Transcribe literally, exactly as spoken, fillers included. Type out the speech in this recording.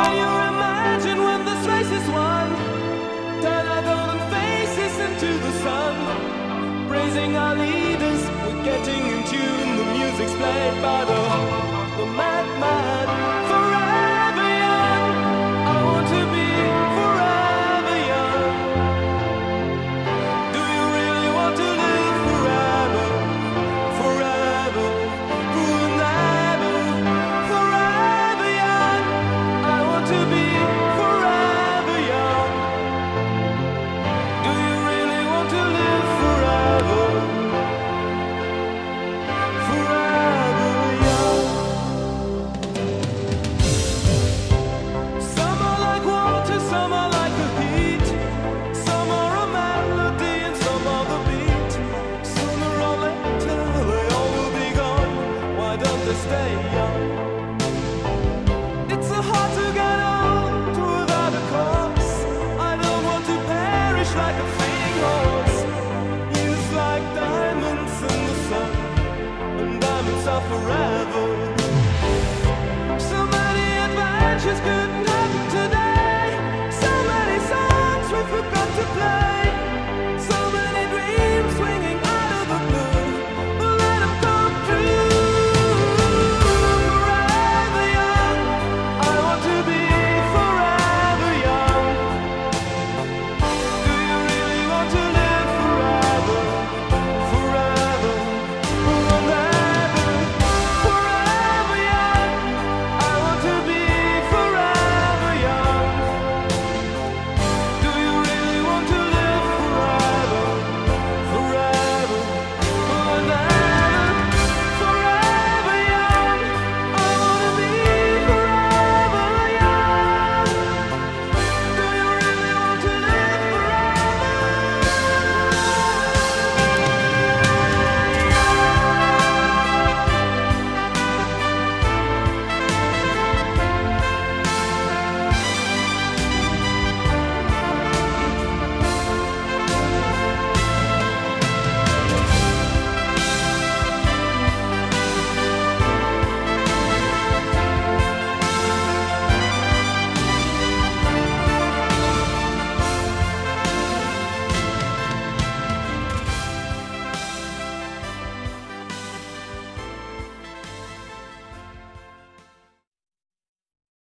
Can you imagine when this race is won? Turn our golden faces into the sun, praising our leaders, we're getting in tune. The music's played by the, the madman. Forever young, I want to be forever young. Do you really want to live forever? Forever, forever, forever young. I want to be forever young. Do you really want to live forever? Forever young. Some are like water, some are like the heat. Some are a melody and some are the beat. Sooner or later they all will be gone. Why don't they stay young?